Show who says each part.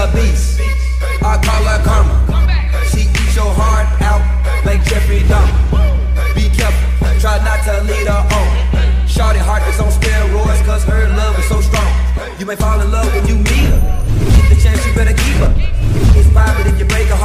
Speaker 1: a beast. I call her karma. She eats your heart out like Jeffrey Dahmer. Be careful, try not to lead her on. Shorty heart is on steroids, cause her love is so strong. You may fall in love when you meet her. Get the chance, you better keep her. It's fine, but if you break her